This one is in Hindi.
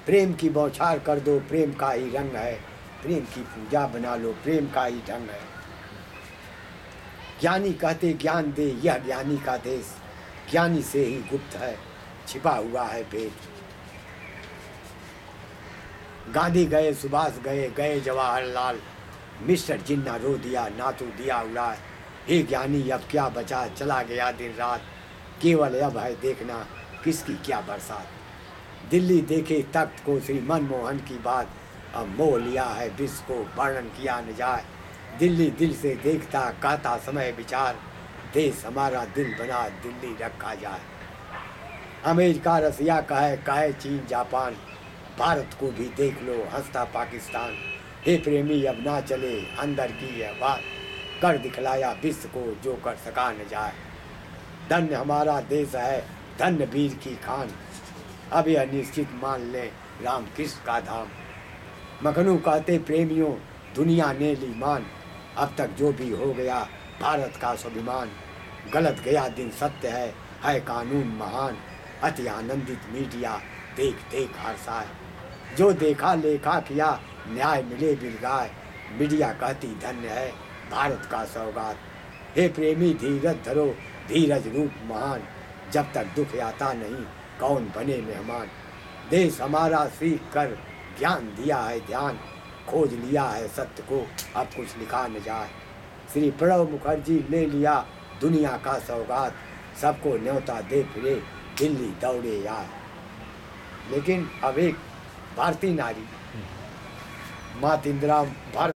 प्रेम की बौछार कर दो, प्रेम का ही रंग है, प्रेम की पूजा बना लो, प्रेम का ही ढंग है। ज्ञानी कहते ज्ञान दे, यह ज्ञानी का देश, ज्ञानी से ही गुप्त है, छिपा हुआ है भेद। गांधी गए, सुभाष गए, गए जवाहरलाल, मिस्टर जिन्ना रो दिया, ना तो दिया उड़ाए। हे ज्ञानी अब क्या बचा, चला गया दिन रात, केवल अब है देखना किसकी क्या बरसात। दिल्ली देखे तख्त को, श्री मनमोहन की बात, अब मोह लिया है विश्व को, वर्णन किया न जाए। दिल्ली दिल से देखता, कहता समय विचार, देश हमारा दिल बना, दिल्ली रखा जाए। अमेरिका रसिया कहे चीन जापान, भारत को भी देख लो हंसता पाकिस्तान। हे प्रेमी अब ना चले अंदर की यह बात, कर दिखलाया विश्व को जो कर सका न जाए। धन्य हमारा देश है, धन्य वीर की खान, अब यह निश्चित मान लें राम कृष्ण का धाम। मखनू कहते प्रेमियों दुनिया ने ली मान, अब तक जो भी हो गया भारत का स्वाभिमान। गलत गया दिन सत्य है कानून महान, अति आनंदित मीडिया देख देख हर्षाए। जो देखा लेखा किया, न्याय मिले बिरगाए, मीडिया कहती धन्य है भारत का सौगात। हे प्रेमी धीरज धरो, धीरज रूप महान, जब तक दुख आता नहीं कौन बने मेहमान। देश हमारा सीख कर ज्ञान दिया है ध्यान, खोज लिया है सत्य को अब कुछ लिखा न जाए। श्री प्रणब मुखर्जी ले लिया दुनिया का सौगात, सबको न्योता दे फिरे दिल्ली दौड़े यार। लेकिन अब एक भारतीय नारी माँ इंदिरा भारत